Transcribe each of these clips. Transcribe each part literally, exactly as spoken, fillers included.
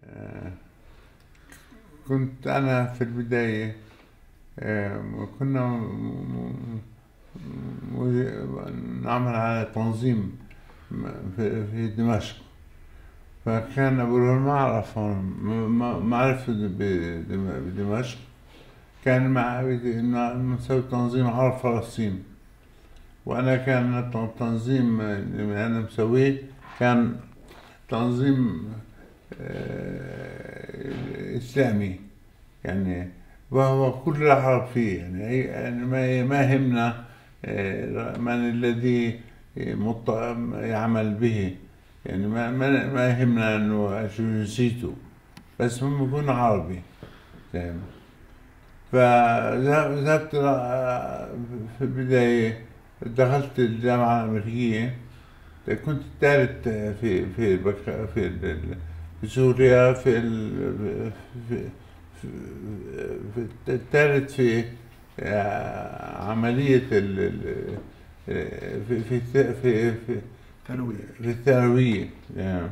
آه، كنت أنا في البداية، آه، كنا م- م- نعمل على تنظيم في في دمشق. فكان أبو الهول ما أعرف هون، ما ما عرفت بدم- بدمشق. كان مع إنه نسوي تنظيم عرب فلسطين، وأنا كان التنظيم اللي أنا مسويه كان تنظيم آه، إسلامي يعني، وهو كل العرب فيه يعني. أي- يعني ما ما يهمنا آه، من الذي مط- يعمل به يعني. ما ما ما يهمنا انه شو جنسيته، بس هم يكون عربي فاهم. فذهبت في البداية، دخلت الجامعة الأمريكية. كنت الثالث في في بك في ال- في سوريا، في ال في في, في الثالث في آه، عملية ال ال- في في في في ثانوية. في الثانوية يعني.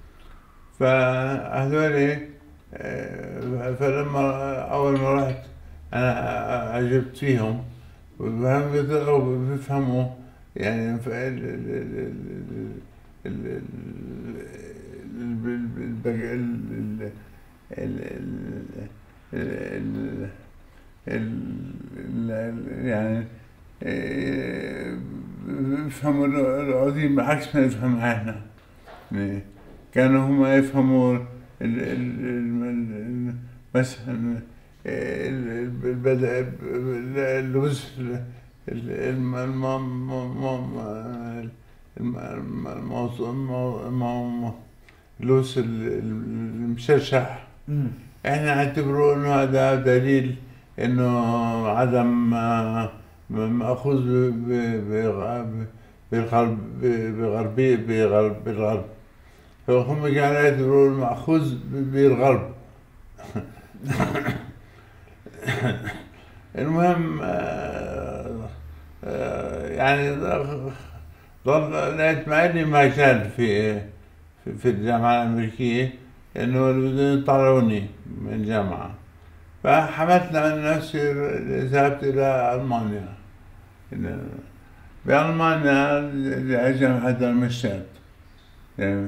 فهذول آه، فلما أول ما رحت أنا عجبت فيهم، وهم بيقدروا بيفهموا يعني. ف- ال- ال- ال- ال- ال- ال- ال- ال- ال- ال- يعني آه، بيفهموا العظيم بعكس ما يفهم احنا يعني. كانوا هم يفهموا ال- ال- ال- ال- مثلا ال- البدء اللوز، الموضوع اللوز المشرشح. امم احنا نعتبره انه هذا دليل انه عدم آه، مأخوذ ب- ب- بالغرب، بغربي بغرب بالغرب. فهم كانوا يعتبروا المأخوذ بالغرب. المهم آه، آه، يعني ظل لقيت معي مجال في في في الجامعة الأمريكية إنه بدهم يطلعوني من الجامعة. فحملت عن نفسي، ذهبت إلى ألمانيا. بألمانيا لجامعة درمشتات يعني.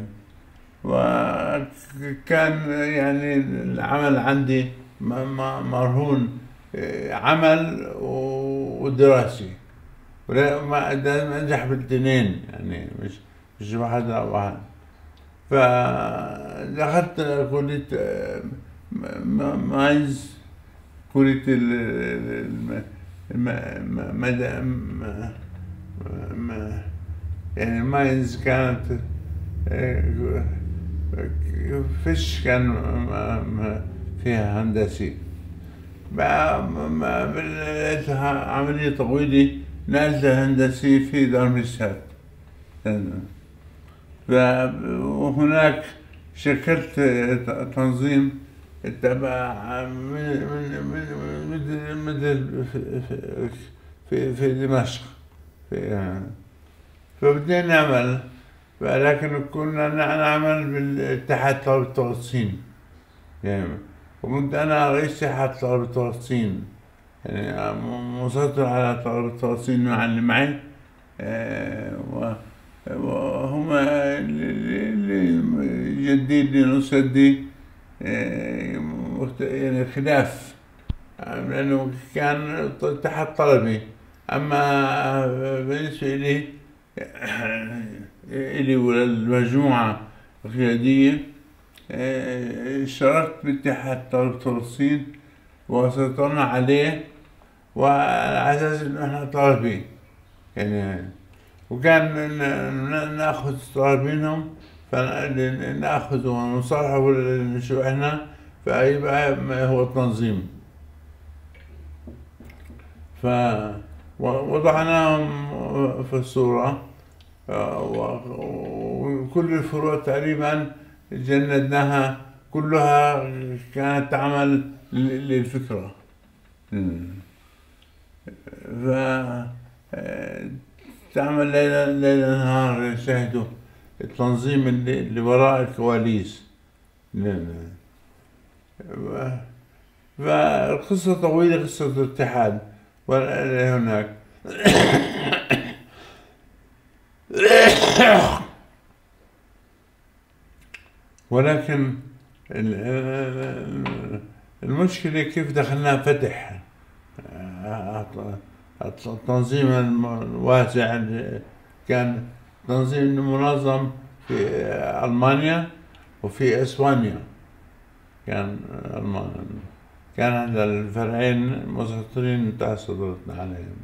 وكان يعني العمل عندي م- م- مرهون، آه، عمل ودراسي، ولا ما لازم انجح بالاثنين يعني، مش مش واحد او واحد. فدخلت كلية آه، م- م- ماينز، كلية ال الم- الم- مدى م- م- يعني ماينز كانت آه، فيش كان م- م- فيها هندسي. بقى ما لقيتها عملية طويلة، نقلت هندسي في دارمستاد. وهناك شكلت تنظيم تبع من من من مثل في في في دمشق في. فبدينا نعمل، ولكن كنا نعمل بالاتحاد طلبة الصين يعني. وكنت أنا رئيس اتحاد طلبة الصين يعني، مسيطر على طلبة الصين مع اللي معي. آه، و- وهم اللي جدي اللي نص جدي آه، مخت- يعني خلاف، لأنه كان تحت طلبي. أما بالنسبة لي إلي وللمجموعة القيادية، آه، اشتركت باتحاد طلبة الصين وسيطرنا عليه، وعلى أساس إنه إحنا طالبين يعني. وكان ن- ن- ناخذ طالبينهم، فناخذ ونصالحه شو احنا، فيبقى ما هو التنظيم. فوضعناهم في الصورة، آه، و- وكل الفروع تقريبا جندناها كلها، كانت تعمل ل- للفكرة. ف آه، تعمل ليل ليل نهار يشاهدوا التنظيم اللي, اللي وراء الكواليس. فالقصة طويلة، قصة الاتحاد هناك. ولكن المشكلة كيف دخلنا فتح التنظيم الواسع. كان تنظيم منظم في ألمانيا وفي إسبانيا. كان ألمانيا كان هذا الفرعين مسيطرين تحت سيطرتنا عليهم.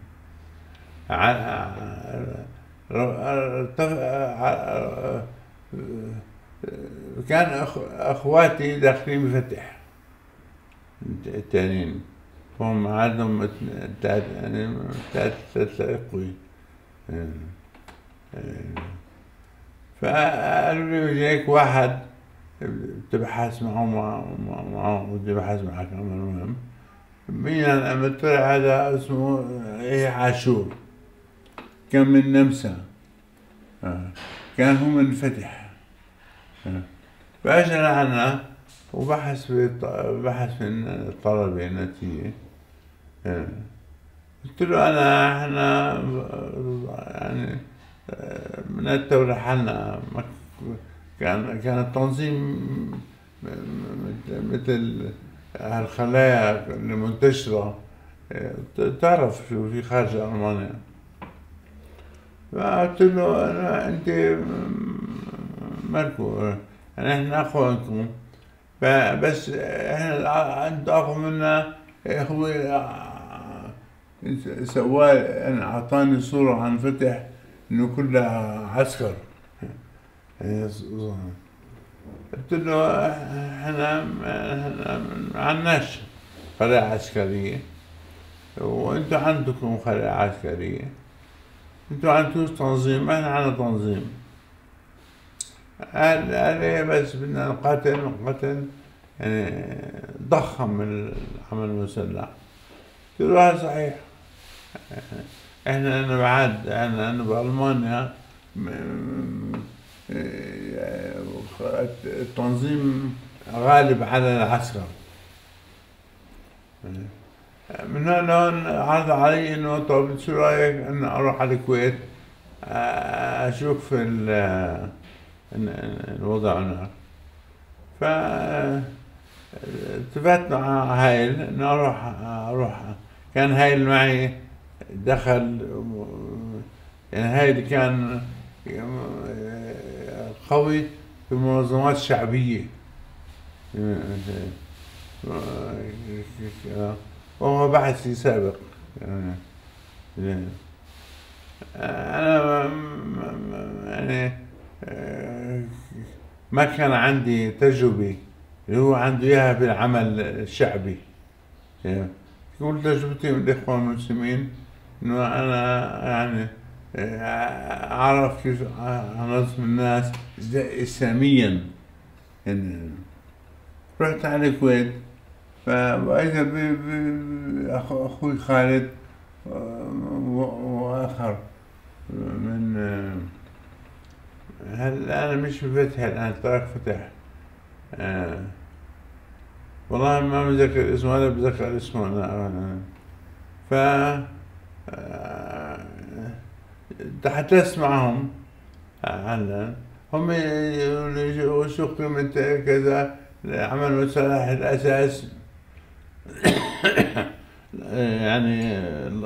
كان أخواتي داخلين بفتح التانيين، هم عندهم يعني ثلاث أخوي. فقالوا لي جايك واحد بتبحث معه معه بتبحث معك. المهم بينا طلع هذا اسمه إيه عاشور، كان من النمسا، كان هو من فتح. فاجى لعنا وبحث في بحث في الطلبة النتيجة. قلت له أنا إحنا يعني بنتو لحالنا. كان كان التنظيم مثل هالخلايا المنتشرة، تعرف شو في خارج ألمانيا. فقلت له أنا أنت مالكو يعني إحنا أخوانكم، فبس إحنا أنت أخو منا. هو سواه يعني أعطاني صورة عن فتح إنه كلها عسكر. قلت له احنا ما عندناش خلايا عسكرية، وانتوا عندكم خلايا عسكرية، انتوا عندكوش تنظيم، احنا عندنا تنظيم. قال قال بس بدنا نقاتل نقاتل يعني ضخم العمل المسلح. قلت له هذا صحيح. احنا انا بعد انا انا بألمانيا التنظيم غالب على العسكر. من هون عرض علي انه طب شو رايك ان اروح على الكويت اشوف الوضع هناك. ف اتفقت مع هايل انه اروح اروح كان هايل معي دخل، يعني هايل كان قوي في المنظمات الشعبية، وهو بحثي سابق. يعني أنا يعني ما كان عندي تجربة اللي هو عنده إياها في العمل الشعبي. كل تجربتي من الإخوان المسلمين إنه أنا يعني أعرف كيف أنظم الناس إسلاميا. يعني رحت على الكويت، فإذا بأخوي خالد وآخر من هل أنا مش بفتح الآن، ترك فتح. آه والله ما بتذكر اسمه ولا بتذكر اسمه أنا. ف تحدثت معهم هلا، هم يقولوا شو قيمة كذا عمل مسلح الأساس. يعني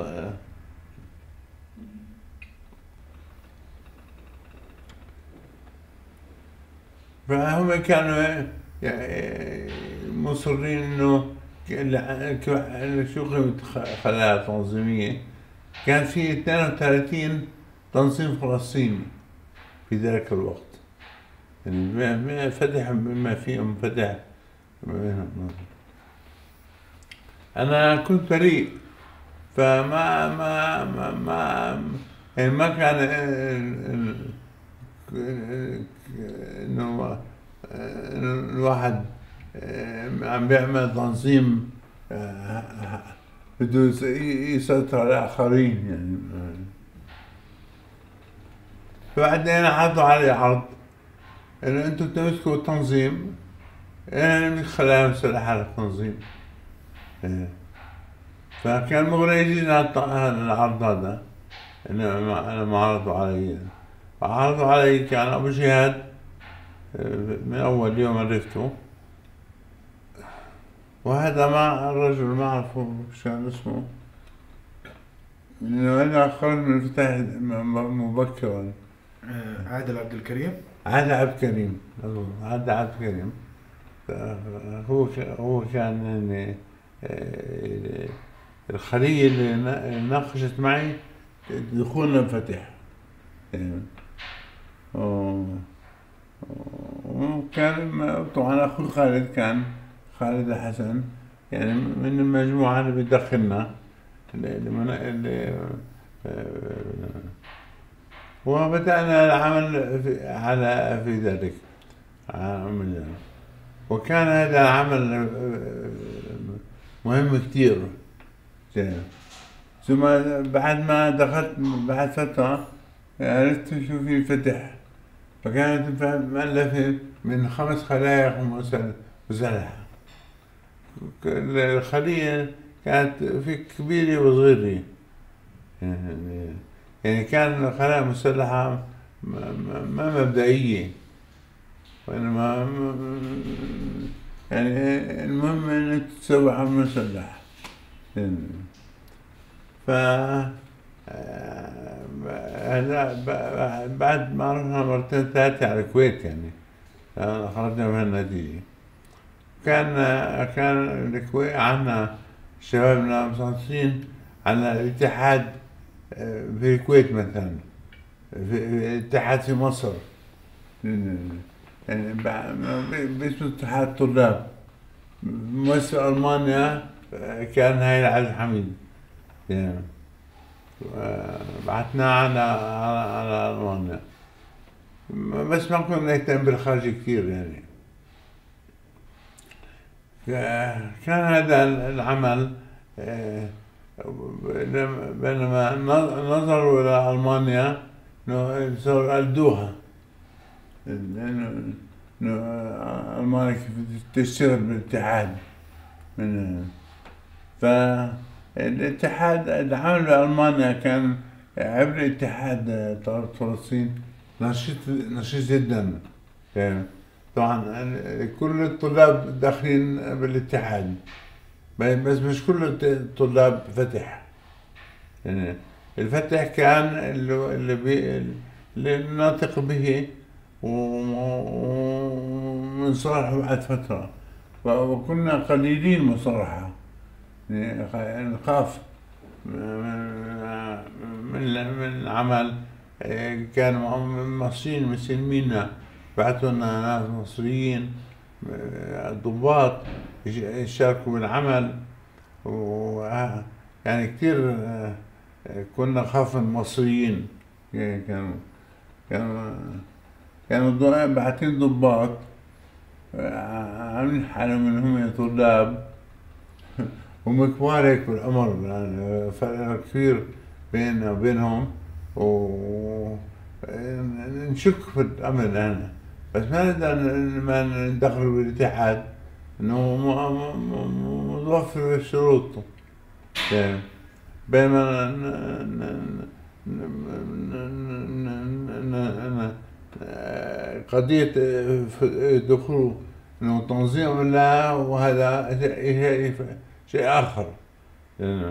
فهم كانوا مصرين انه شو قيمة خلايا تنظيمية. كان في اثنين وثلاثين تنظيم فلسطيني في ذلك الوقت، يعني فتح بما فيهم فتح. أنا كنت بريء، فما ما ما ما يعني ما كان إنه الواحد عم بيعمل تنظيم بده يسيطر على الآخرين يعني. فبعدين عرضوا علي عرض إنه أنتم تمسكوا التنظيم يعني من خلايا مسلحة للتنظيم. إيه. فكان مغري يجينا العرض هذا، أنا ما عرضوا علي، عرضوا علي كان أبو جهاد من أول يوم عرفته، وهذا مع الرجل ما أعرفه شو اسمه، إنه أنا خرج من الفتح مبكرا. عادل عبد الكريم. عادل عبد الكريم عادل عبد الكريم هو هو كان يعني الخلية اللي ناقشت معي دخولنا الفتح يعني. وكان طبعا أخوي خالد كان خالد الحسن يعني من المجموعة اللي بتدخلنا اللي, اللي وبدأنا العمل في على في ذلك. وكان هذا العمل مهم كتير. ثم بعد ما دخلت بعد فترة عرفت شو في فتح، فكانت مؤلفة من خمس خلايا مسلحة. الخلية كانت في كبيرة وصغيرة يعني, يعني كان الخلايا المسلحة ما مبدئية، وإنما يعني المهم إنك تسوي عمل مسلح. ف هلا بعد ما رحنا مرتين ثلاثة على الكويت يعني خرجنا من النتيجة. كان كان الكويت عنا شبابنا مسلسلين على الاتحاد في الكويت مثلا، في الاتحاد في مصر يعني باسم اتحاد الطلاب. مؤسسة ألمانيا كان هاي العبد الحميد يعني. بعثنا على على على ألمانيا، بس ما كنا نهتم بالخارج كثير يعني. كان هذا العمل بينما نظروا إلى ألمانيا صاروا قلدوها، لأنه ألمانيا تشتغل بالاتحاد من فالاتحاد العمل بألمانيا كان عبر اتحاد طلبة فلسطين نشيط نشيط جدا يعني. طبعا كل الطلاب داخلين بالاتحاد، بس مش كل الطلاب فتح يعني. الفتح كان اللي بي اللي ناطق به ومنصرح بعد فترة، وكنا قليلين مصرحة يعني. نخاف من من العمل، كانوا مصريين مسلمين بعثوا لنا ناس مصريين ضباط يشاركوا بالعمل، و يعني كثير كنا نخاف من المصريين يعني. كانوا كانوا كانوا باعتين ضباط عاملين حالهم انهم طلاب هم كبار هيك بالعمر يعني، فرق كثير بيننا وبينهم، ونشك في الأمر أنا، بس ما نقدر ما ندخل بالاتحاد إنه متوفر الشروط يعني. بينما قضية دخول إنه تنظيم لا، وهذا شيء آخر يعني.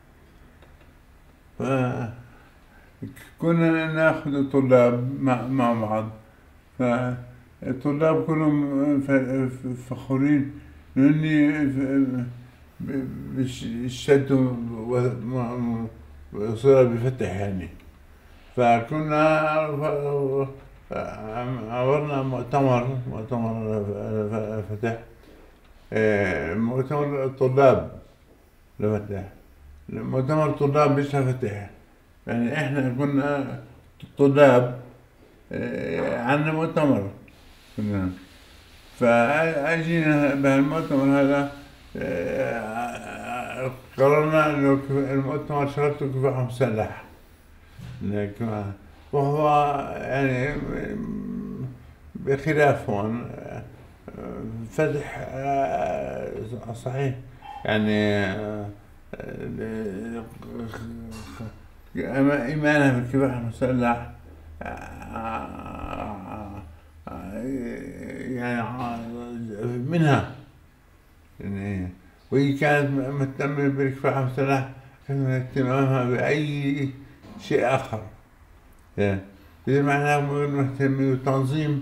فكنا ناخذ الطلاب مع, مع بعض، فالطلاب كلهم فخورين لأني شدوا وصار بفتح يعني. فكنا عملنا مؤتمر مؤتمر فتح، مؤتمر الطلاب لفتح، مؤتمر الطلاب مش لفتح يعني. احنا كنا طلاب عندنا مؤتمر كنا، فاجينا بهالمؤتمر هذا قررنا انه المؤتمر شرطه كفاح مسلح، وهو يعني بخلاف هون فتح صحيح يعني إيمانه بالكفاح المسلح يعني منها يعني، وهي كانت مهتمة بالكفاح المسلح اهتمامها بأي شيء آخر، يعني إذا معناها مهتمة بالتنظيم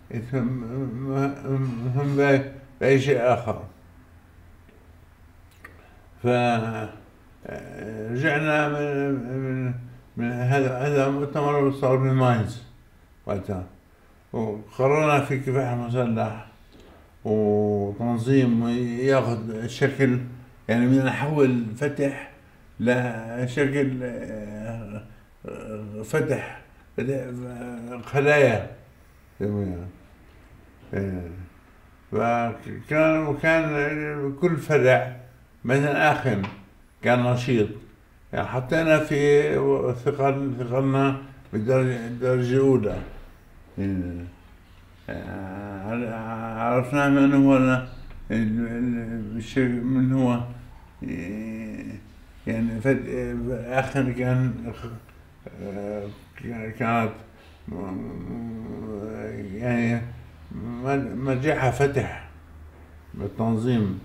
مهم بأي شيء آخر. فرجعنا من من من هذا هذا مؤتمر صار بماينز وقتها، وقررنا في كفاح مسلح وتنظيم ياخذ شكل، يعني بدنا نحول فتح لشكل فتح خلايا. فكان وكان كل فرع مثلا آخن كان نشيط، يعني حطينا في ثقل ثقلنا بالدرجة الدرجة الأولى، عرفنا من هو الشيء من هو يعني آخن كان كانت يعني مرجعها فتح بالتنظيم،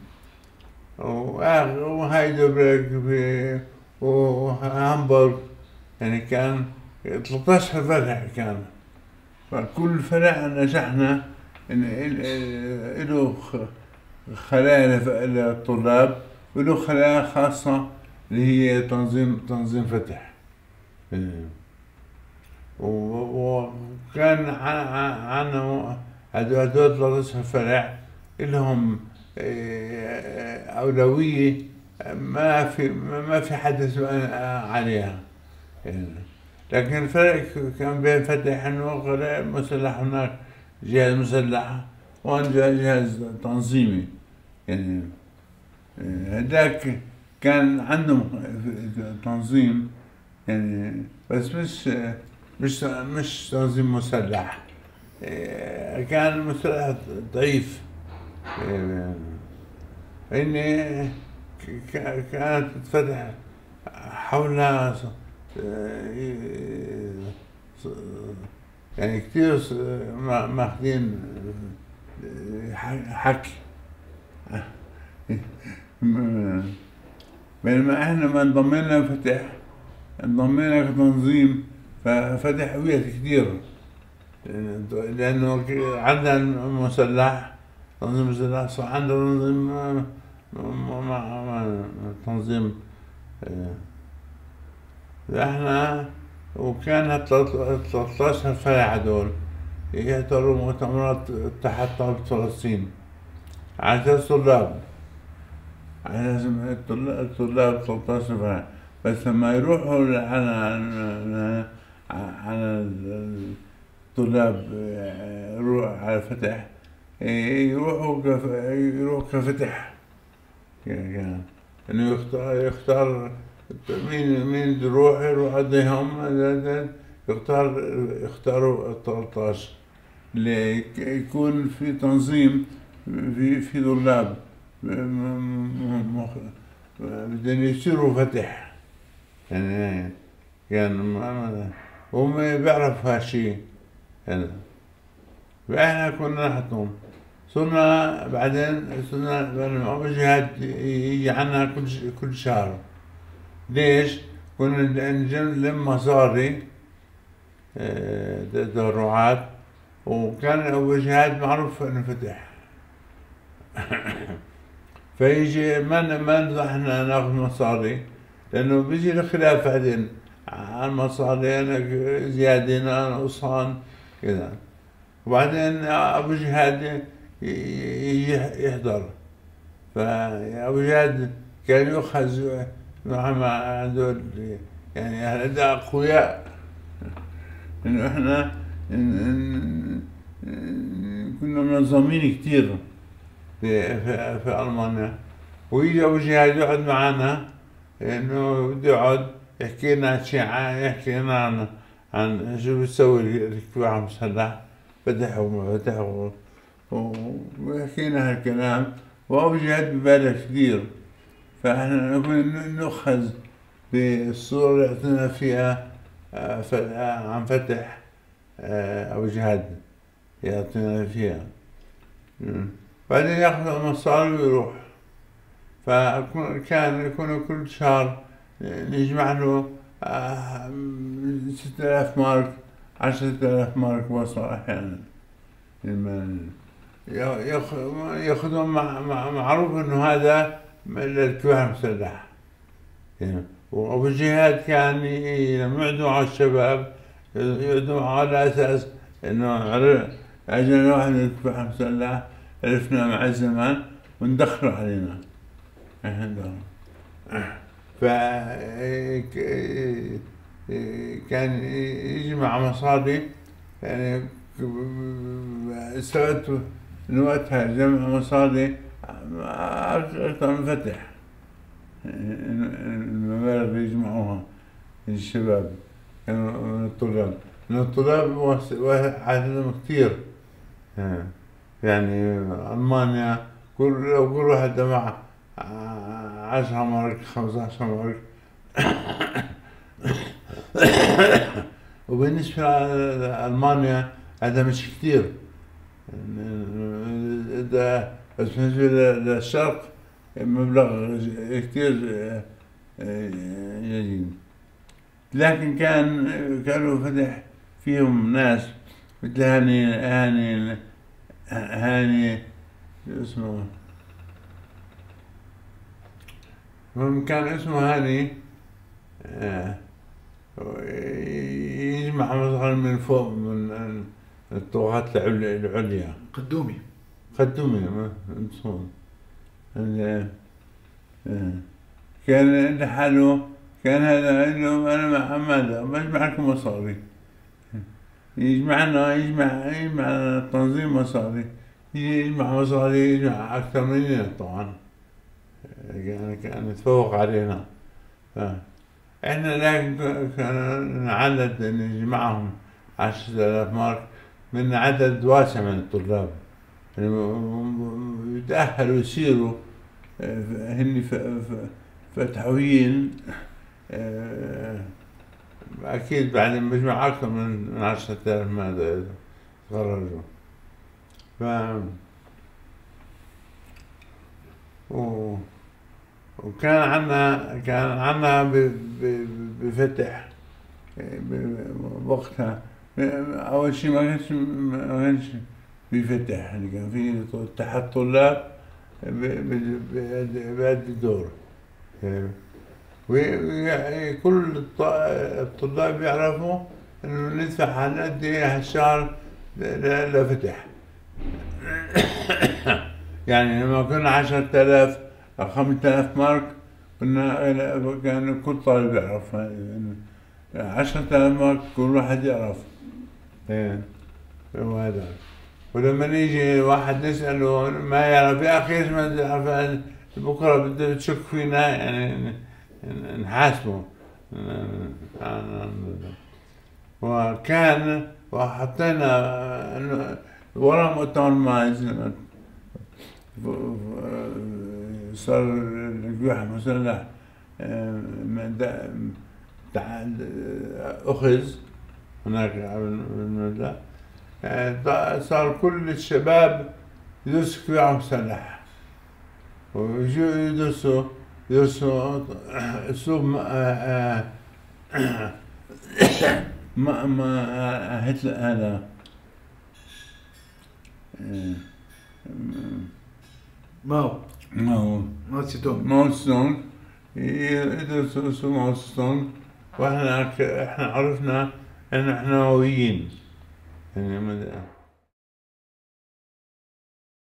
وهايدلبرغ وهامبورغ يعني كان ثلاثة عشر فرع كان، فكل فرع نجحنا إن له خلايا للطلاب وله خلايا خاصة اللي هي تنظيم تنظيم فتح. وكان عنا هدول ثلاثة عشر فرع لهم أولوية ما في ما في حد يسأل عليها، لكن الفرق كان بين فتح إنه خلايا مسلح هناك جهاز مسلح وهون جهاز تنظيمي، يعني هداك كان عندهم تنظيم يعني بس مش مش مش تنظيم مسلح، كان مسلح ضعيف، إني كانت تتفتح حولها يعني كتير ماخذين حكي، بينما احنا ما انضمينا فتح انضمينا كتنظيم ففتح قوية كتير، لأنه عندنا مسلح تنظيم مسلح صار عندنا تنظيم مع تنظيم احنا، وكان ثلاثة عشر فرع هدول يحضروا مؤتمرات تحت طلب فلسطين على أساس طلاب، على أساس الطلاب ثلاثة عشر فرع، بس لما يروحوا على على الطلاب يروح على فتح يروحوا كف يروحوا كفتح، يعني إنه يختار يختار مين مين بده يروح يروح عليهم يختار يختاروا ثلاثة عشر اللي يكون في تنظيم في في طلاب بدهم يصيروا فتح، يعني كان هم بيعرفوا هالشي هذا، فإحنا كنا نحطهم. صرنا بعدين صرنا جهاد يجي عنا كل كل شهر. ليش؟ كنا نلم مصاري تبرعات، وكان أول جهاد معروف إنه فتح فيجي ما ما نحن ناخذ مصاري، لأنه بيجي الخلاف بعدين عن مصاري، أنا زيادة أنا نقصان كذا، وبعدين أبو جهاد يجي يحضر، فأبو جهاد كان يؤخذ مع هذول يعني هذا أقوياء، إنه إحنا كنا منظمين كتير في في, في ألمانيا، ويجي أبو جهاد يقعد معنا إنه بده يقعد يحكي لنا شيء، يحكي لنا عن عن شو بتسوي الكفاح المسلح، فتح وما فتح وحكينا هالكلام، وأبو جهاد ببالغ كثير، فإحنا نؤخذ بالصورة اللي اعطينا فيها عن فتح أبو جهاد يعطينا فيها. بعدين ياخذ المصاري ويروح. فكان يكون كل شهر نجمع له ستة آلاف مارك، عشرة آلاف مارك وصل أحيانا. ياخذون معروف إنه هذا للكفاح المسلح. وأبو جهاد كان لما يعدوا على الشباب يعدوا على أساس إنه أجل واحد من الكفاح المسلح عرفنا مع الزمان وندخلوا علينا. ف كان يجمع مصاري، يعني استوعبت من وقتها جمع مصاري أكثر من فتح، المبالغ اللي يجمعوها الشباب كانوا من الطلاب، من الطلاب عددهم كثير. يعني ألمانيا كل لو كل واحد جمع عشرة مارك خمسة عشر مارك. وبالنسبة لألمانيا هذا مش كتير، ده بس بالنسبة للشرق مبلغ كتير جيد. لكن كان كانوا فتح فيهم ناس مثل هاني هاني هاني اسمه كان اسمه هاني، آه يجمع مصغر من فوق من الطبقات العليا. قدومي قدومي مصون. كان لحاله، كان هذا انه انا مع ماذا بجمع لكم مصاري، يجمعنا يجمع يجمع التنظيم مصاري، يجمع مصاري يجمع اكثر مننا طبعا، يعني كان يتفوق علينا. احنا لكن كان عدد نجمعهم عشرة آلاف مارك من عدد واسع من الطلاب، يعني يتأهلوا يصيروا هن فتحويين أكيد بعدين بجمع أكثر من عشرة آلاف ماذا تخرجوا. ف و... وكان عنا كان عنا بفتح وقتها. أول شيء ما كانش ما كانش بفتح، يعني كان في اتحاد طلاب بأدي دور، وكل الطلاب يعرفوا إنه ندفع هالقد إيه هالشهر لفتح. يعني لما كنا عشرة آلاف أو خمسة آلاف مارك كنا كان كل طالب يعرف، عشرة آلاف مارك كل واحد يعرف. ايه وهذا. ولما يجي واحد نسأله ما يعرف، يا أخي ايش ما تعرف بكرة بده تشك فينا، يعني نحاسبه. وكان وحطينا انه ورا مؤتمر مايز صار الكفاح المسلح أخذ هناك بالمبدأ، صار كل الشباب يدرسوا كفاح مسلح، ويجوا يدرسوا يدرسوا أسلوب ما ما هتلر هذا ماو ماو ماو تسيدونغ ماو تسيدونغ يدرسوا أسلوب ماو تسيدونغ. واحنا احنا عرفنا ان احنا هويين، يعني